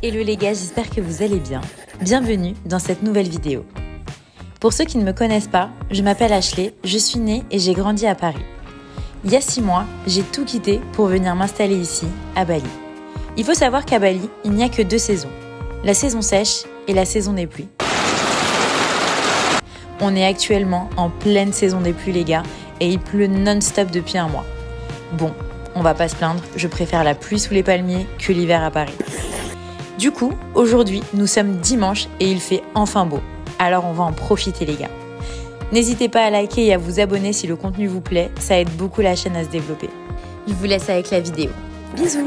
Hello les gars, j'espère que vous allez bien. Bienvenue dans cette nouvelle vidéo. Pour ceux qui ne me connaissent pas, je m'appelle Ashley, je suis née et j'ai grandi à Paris. Il y a 6 mois, j'ai tout quitté pour venir m'installer ici, à Bali. Il faut savoir qu'à Bali, il n'y a que 2 saisons, la saison sèche et la saison des pluies. On est actuellement en pleine saison des pluies les gars, et il pleut non-stop depuis un mois. Bon, on va pas se plaindre, je préfère la pluie sous les palmiers que l'hiver à Paris. Du coup, aujourd'hui, nous sommes dimanche et il fait enfin beau. Alors on va en profiter les gars. N'hésitez pas à liker et à vous abonner si le contenu vous plaît, ça aide beaucoup la chaîne à se développer. Je vous laisse avec la vidéo. Bisous!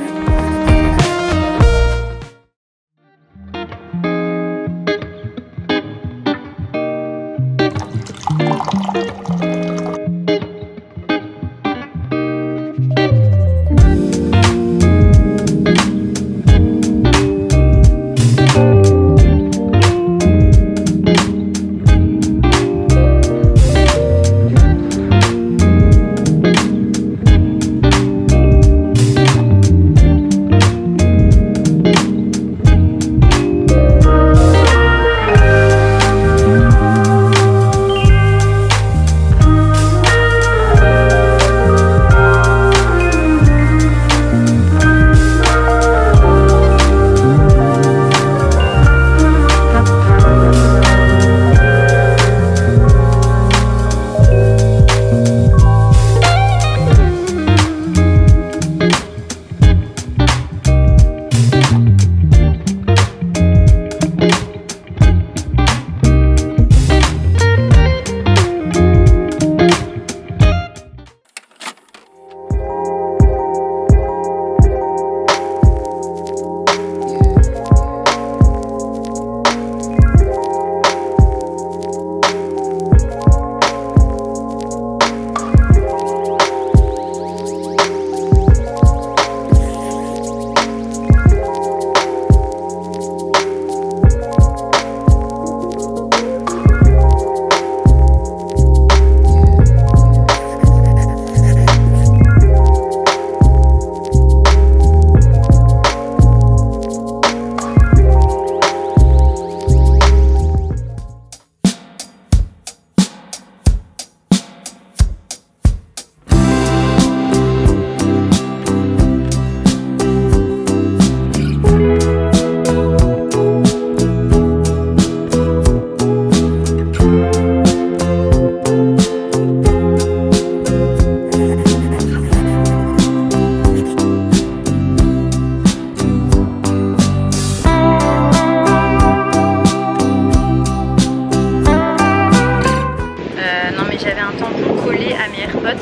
J'avais un tampon collé à mes AirPods.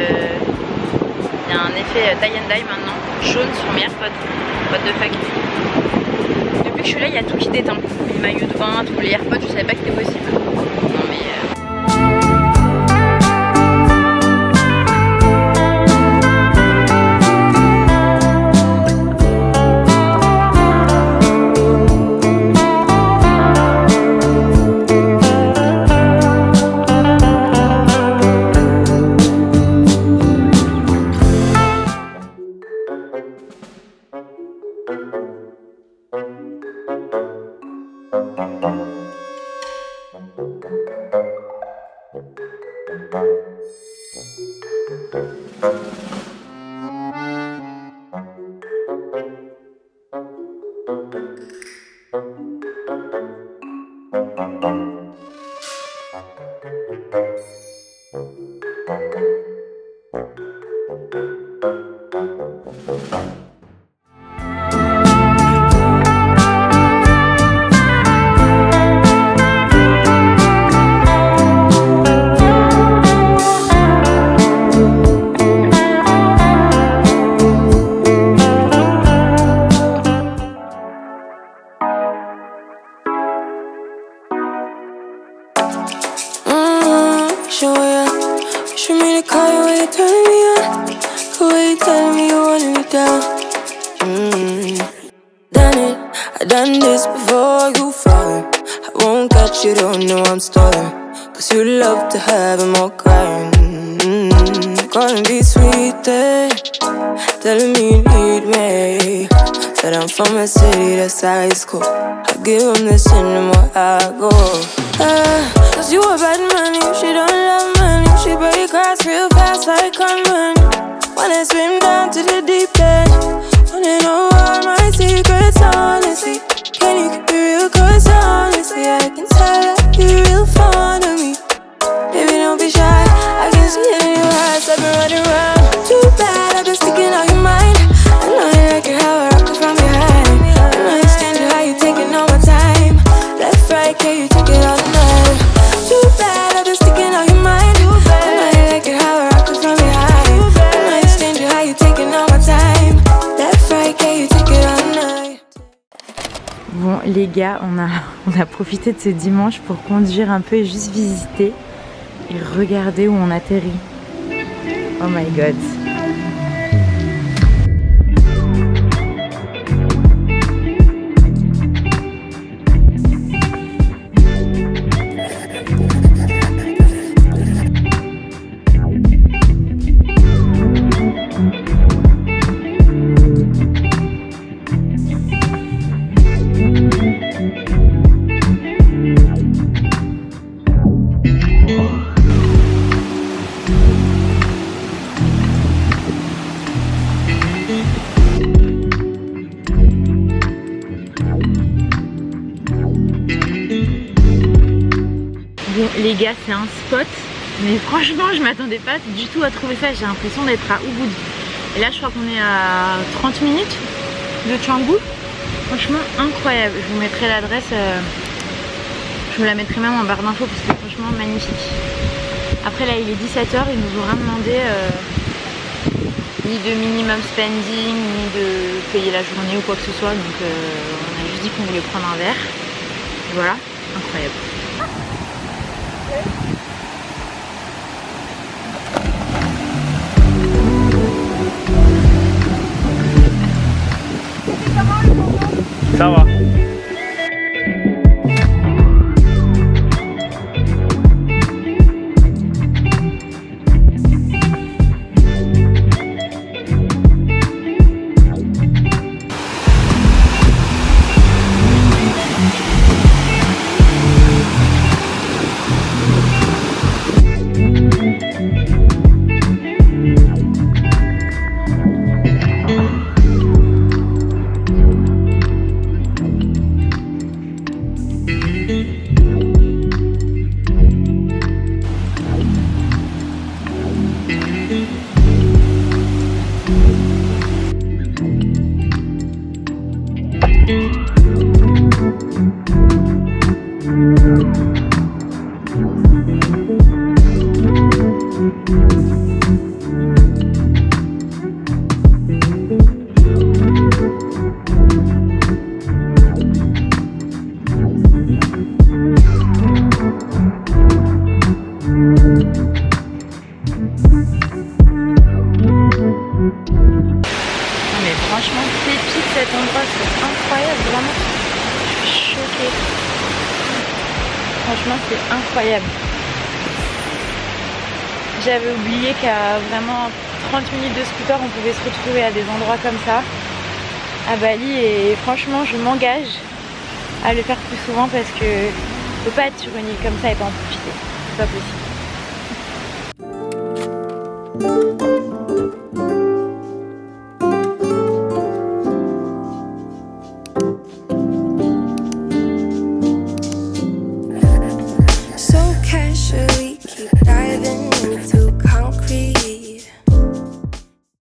Il y a un effet tie and dye maintenant, jaune sur mes AirPods. What the fuck. Depuis que je suis là, il y a tout qui déteint. Les maillots de bain, tous les AirPods, je savais pas que c'était possible. Non mais... Show me the car, the way you turn me on, the way you tell me you want me down. Done it, I done this before you fall. I won't catch you, don't know I'm stalling, cause you love to have them all crying. Calling me sweet, telling me you need me. But I'm from a city that's high school. I give them this anymore, I go. Cause you a bad money, she don't love money. She break grass real fast like con money. Wanna swim down to the deep end. Wanna know all my secrets, honestly. Can you keep it real? Cause honestly, I can tell that you're real fond of me. Baby, don't be shy, I can see it in your eyes. I've been running around. Too bad, I've been sticking out your mind. I know you like it how I rock it from behind. I know you stand it how you taking all my time. Left, right, can you take it all night? Too bad, I've been sticking out your mind. I know you like it how I rock it from behind. I know you stand it how you taking all my time. Left, right, can you take it all night? Bon les gars, on a profité de ce dimanche pour conduire un peu et juste visiter. Et regardez où on atterrit. Oh my god. Bon les gars, c'est un spot, mais franchement je m'attendais pas du tout à trouver ça. J'ai l'impression d'être à Ubud. Et là je crois qu'on est à 30 minutes de Canggu. Franchement incroyable. Je vous mettrai l'adresse, je vous la mettrai même en barre d'infos parce que franchement magnifique. Après là il est 17 h, ils nous ont rien demandé ni de minimum spending, ni de payer la journée ou quoi que ce soit. Donc on a juste dit qu'on voulait prendre un verre. Et voilà, incroyable. Ça va. Franchement, pépite cet endroit, c'est incroyable, vraiment. Je suis choquée. Franchement, c'est incroyable. J'avais oublié qu'à vraiment 30 minutes de scooter, on pouvait se retrouver à des endroits comme ça, à Bali. Et franchement, je m'engage à le faire plus souvent parce que je peux pas être sur une île comme ça et pas en profiter. C'est pas possible.